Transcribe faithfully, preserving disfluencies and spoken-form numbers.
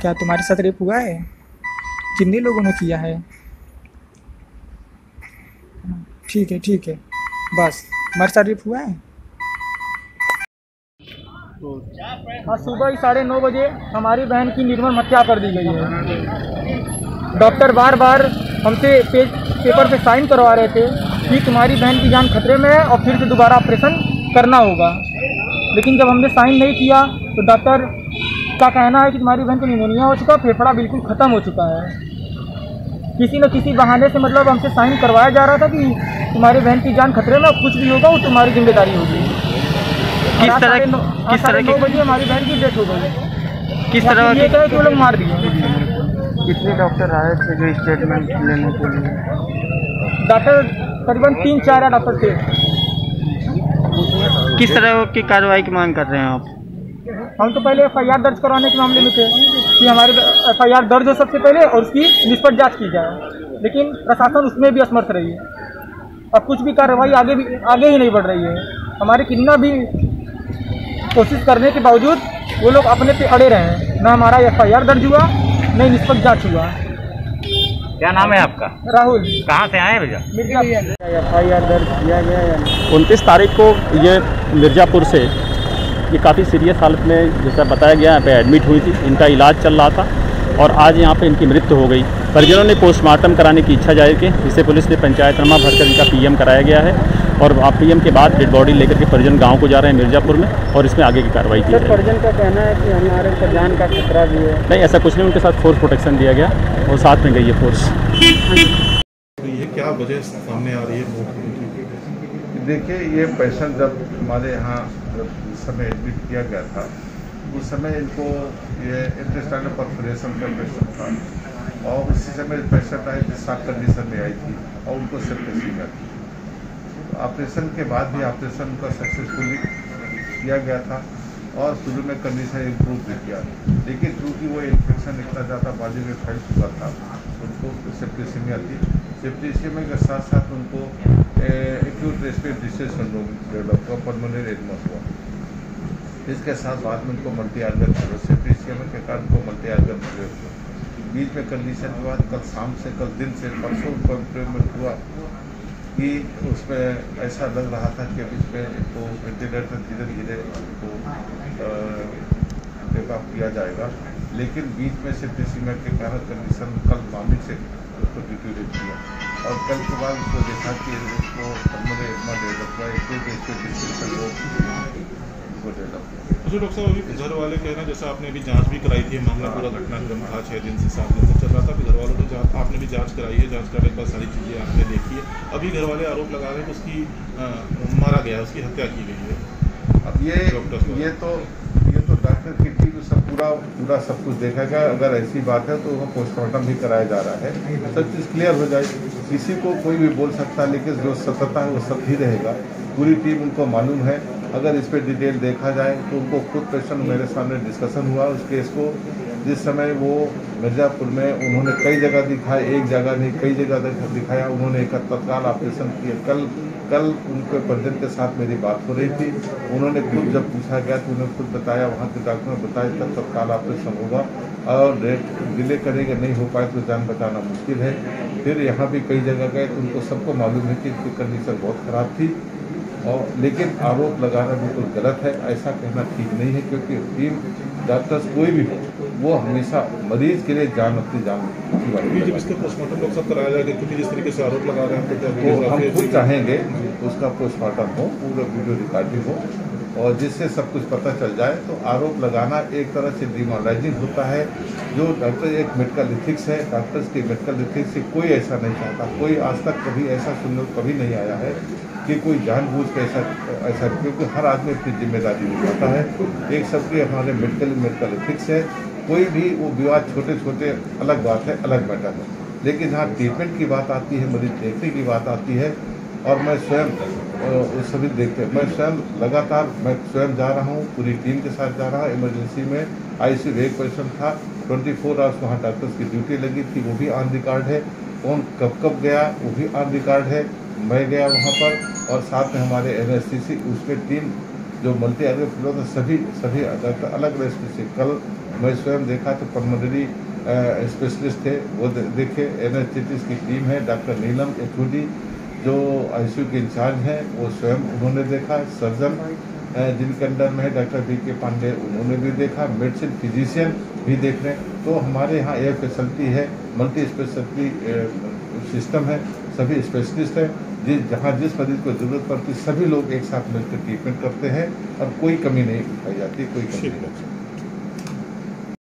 क्या तुम्हारे साथ रेप हुआ है? कितने लोगों ने किया है? ठीक है ठीक है, बस तुम्हारे साथ रेप हुआ है? आज सुबह ही साढ़े नौ बजे हमारी बहन की निर्मम हत्या कर दी गई है। डॉक्टर बार बार हमसे पेज पेपर पे साइन करवा रहे थे कि तुम्हारी बहन की जान खतरे में है और फिर से दोबारा ऑपरेशन करना होगा, लेकिन जब हमने साइन नहीं किया तो डॉक्टर का कहना है कि तुम्हारी बहन को निमोनिया हो चुका, फेफड़ा बिल्कुल ख़त्म हो चुका है। किसी न किसी बहाने से मतलब हमसे साइन करवाया जा रहा था कि तुम्हारी बहन की जान खतरे में, कुछ भी होगा वो तुम्हारी जिम्मेदारी होगी। किस तरह किस तरह की बजे हमारी बहन की डेथ हो गई। किस तरह ये कहे कि वो लोग मार दिए। कितने डॉक्टर आए थे जो स्टेटमेंट लेने के लिए? डॉक्टर करीबन तीन चार डॉक्टर थे। किस तरह की कार्रवाई की मांग कर रहे हैं आप? हम तो पहले एफ आई आर दर्ज करवाने के मामले में थे कि हमारे एफ आई आर दर्ज हो सबसे पहले और उसकी निष्पक्ष जांच की जाए, लेकिन प्रशासन उसमें भी असमर्थ रही है। अब कुछ भी कार्रवाई आगे भी आगे ही नहीं बढ़ रही है। हमारे कितना भी कोशिश करने के बावजूद वो लोग अपने पे अड़े रहे हैं। न हमारा एफ आई आर दर्ज हुआ, न निष्पक्ष जांच हुआ। क्या नाम है आपका? राहुल। कहाँ से आए भैया? मिर्जापुर। एफ आई आर दर्ज किया गया है उनतीस तारीख को। ये मिर्ज़ापुर से ये काफ़ी सीरियस हालत में जैसा बताया गया यहाँ पे एडमिट हुई थी। इनका इलाज चल रहा था और आज यहाँ पे इनकी मृत्यु हो गई। परिजनों ने पोस्टमार्टम कराने की इच्छा जाहिर की, जिसे पुलिस ने पंचायतनामा भरकर इनका पीएम कराया गया है और आप पीएम के बाद डेड बॉडी लेकर के परिजन गांव को जा रहे हैं मिर्ज़ापुर में और इसमें आगे की कार्रवाई की जाएगी। परिजन का कहना है कि हमारे पर जान का खतरा भी है। नहीं, ऐसा कुछ नहीं, उनके साथ फोर्स प्रोटेक्शन दिया गया और साथ में गई है फोर्स। तो ये क्या वजह सामने आ रही है? देखिए, ये पेशेंट जब हमारे यहाँ जब उस समय एडमिट किया गया था, उस समय इनको ये इंटेस्टाइनल परफोरेशन का पेशेंट था और उसी समय पेशेंट आई थी, सात कंडीशन में आई थी और उनको सेप्टिसिमिया थी। ऑपरेशन के बाद भी ऑपरेशन का सक्सेसफुली किया गया था और शुरू में कंडीशन इम्प्रूव भी किया, लेकिन चूँकि वो इन्फेक्शन इतना ज़्यादा बॉडी में फैल चुका था, उनको सेप्टिसिमिया थी। सेप्टिसिमिया के साथ साथ उनको acute respiratory distress syndrome develop हुआ, पल्मोनरी एडमस हुआ। इसके साथ बाद में उनको मल्टी आर्गन सेप्टिसिमिया के कारण उनको मल्टी आर्गन फेलियर हुआ। बीच में कंडीशन के बाद कल शाम से कल दिन से परसों उनको इम्प्रूवमेंट हुआ कि उसमें ऐसा लग रहा था कि इसमें इनको वेंटिलेटर धीरे धीरे इनको टेकअप किया जाएगा, लेकिन बीच में सेप्टिसिमिया के कारण कंडीशन कल मॉर्निंग से उसको डिटोरेट किया और कल के बाद उसको देखा कि उसको पल्मोनरी एडमा डेवलप हुआ, एक्यूट रेस्पिरेटरी डिस्ट्रेस वो डेवलप हुआ। अच्छा डॉक्टर साहब, अभी घर वाले कह रहे हैं, जैसा आपने अभी जांच भी कराई थी, मामला पूरा घटनाक्रम था, छः दिन से सात दिन से चल रहा था, अभी घर वालों ने जांच आपने भी जांच कराई है, जांच करने के बाद सारी चीज़ें आपने देखी है, अभी घर वाले आरोप लगा रहे हैं कि उसकी आ, मारा गया है, उसकी हत्या की गई है। अब ये ये तो ये तो डॉक्टर की टीम सब पूरा पूरा सब कुछ देखा गया। अगर ऐसी बात है तो वो पोस्टमार्टम भी कराया जा रहा है, सब चीज़ क्लियर हो जाए। किसी को कोई भी बोल सकता है, लेकिन जो सत्यता है वो सत्य ही रहेगा। पूरी टीम उनको मालूम है। अगर इस पर डिटेल देखा जाए तो उनको खुद पेशेंट मेरे सामने डिस्कशन हुआ उस केस को, जिस समय वो मिर्ज़ापुर में उन्होंने कई जगह दिखाया, एक जगह नहीं कई जगह दिखाया। उन्होंने एक तत्काल ऑपरेशन किया। कल कल उनके परिजन के साथ मेरी बात हो रही थी, उन्होंने खुद जब पूछा गया तो उन्होंने खुद बताया, वहाँ के डॉक्टर ने बताया तब तत्काल ऑपरेशन होगा और डेट डिले करेंगे, नहीं हो पाए तो जान बचाना मुश्किल है। फिर यहाँ भी कई जगह गए तो उनको सबको मालूम है कि इनकी कंडीशन बहुत ख़राब थी और लेकिन आरोप लगाना बिल्कुल गलत है। ऐसा कहना ठीक नहीं है, क्योंकि टीम डॉक्टर्स कोई भी हो वो हमेशा मरीज के लिए जान अपनी जान जब इसका पोस्टमार्टम लोग सब कराया जाएगा, क्योंकि जिस तरीके से आरोप लगा रहे हैं तो हम खुद चाहेंगे उसका पोस्टमार्टम हो, पूरा वीडियो रिकॉर्डिंग हो और जिससे सब कुछ पता चल जाए। तो आरोप लगाना एक तरह से डिमोरलाइजिंग होता है। जो डॉक्टर एक मेडिकल एथिक्स है, डॉक्टर्स की मेडिकल एथिक्स से कोई ऐसा नहीं चाहता। कोई आज तक कभी ऐसा सुनने कभी नहीं आया है कि कोई जानबूझ के ऐसा ऐसा क्योंकि हर आदमी अपनी जिम्मेदारी निभाता है। एक सबके हमारे मेडिकल मेडिकल एथिक्स है। कोई भी वो विवाद छोटे छोटे अलग बात है, अलग मैटर है, लेकिन जहाँ ट्रीटमेंट की बात आती है, मरीज देखने की बात आती है और मैं स्वयं सभी देखते हैं, मैं स्वयं लगातार मैं स्वयं जा रहा हूँ, पूरी टीम के साथ जा रहा हूँ। इमरजेंसी में आईसीयू में एक पेशेंट था, चौबीस आवर्स वहाँ डॉक्टर्स की ड्यूटी लगी थी, वो भी ऑन रिकॉर्ड है। कौन कब कब गया वो भी ऑन रिकॉर्ड है। मैं गया वहाँ पर और साथ में हमारे एनएससीसी उसमें टीम जो मल्टी ऑर्गन फेलियर होता है सभी सभी डॉक्टर अलग अलग स्पेशलिस्ट, कल मैं स्वयं देखा तो पल्मोनरी स्पेशलिस्ट थे वो दे, देखे, एनेस्थेटिस्ट की टीम है, डॉक्टर नीलम एचओडी जो आईसीयू के इंचार्ज हैं वो स्वयं उन्होंने देखा, सर्जन जिनके अंडर में है डॉक्टर बी के पांडे उन्होंने भी देखा, मेडिसिन फिजिशियन भी देख रहे हैं। तो हमारे यहाँ यह फैसिलिटी है, मल्टी स्पेशलिटी सिस्टम है, सभी स्पेशलिस्ट हैं, जिस जहाँ जिस मरीज को जरूरत पड़ती सभी लोग एक साथ मिलकर ट्रीटमेंट करते हैं और कोई कमी नहीं उठाई जाती, कोई कमी नहीं।